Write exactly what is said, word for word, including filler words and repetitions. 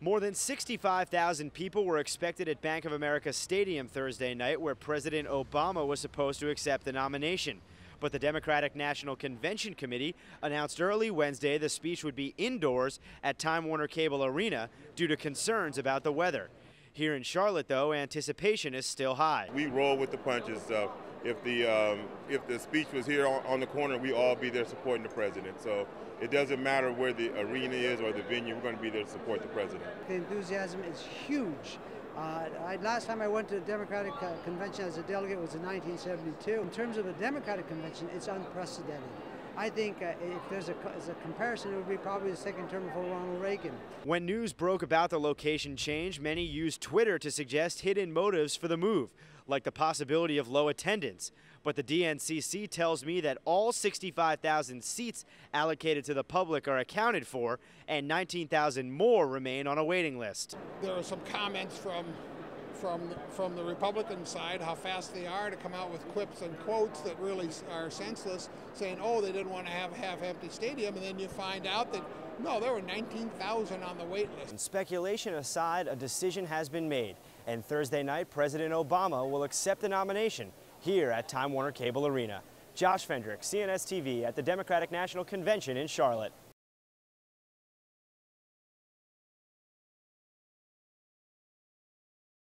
More than sixty-five thousand people were expected at Bank of America Stadium Thursday night, where President Obama was supposed to accept the nomination. But the Democratic National Convention Committee announced early Wednesday the speech would be indoors at Time Warner Cable Arena due to concerns about the weather. Here in Charlotte, though, anticipation is still high. We roll with the punches. So if the um, if the speech was here on, on the corner, we all be there supporting the president. So it doesn't matter where the arena is or the venue, we're going to be there to support the president. The enthusiasm is huge. Uh, I, last time I went to the Democratic uh, Convention as a delegate was in nineteen seventy-two. In terms of a Democratic Convention, it's unprecedented. I think uh, if there's a, as a comparison, it would be probably the second term for Ronald Reagan. When news broke about the location change, many used Twitter to suggest hidden motives for the move, like the possibility of low attendance. But the D N C C tells me that all sixty-five thousand seats allocated to the public are accounted for, and nineteen thousand more remain on a waiting list. There are some comments from from from the Republican side, how fast they are to come out with quips and quotes that really are senseless, saying, oh, they didn't want to have a half-empty stadium, and then you find out that, no, there were nineteen thousand on the wait list. Speculation aside, a decision has been made, and Thursday night, President Obama will accept the nomination here at Time Warner Cable Arena. Josh Fendrick, C N S T V at the Democratic National Convention in Charlotte.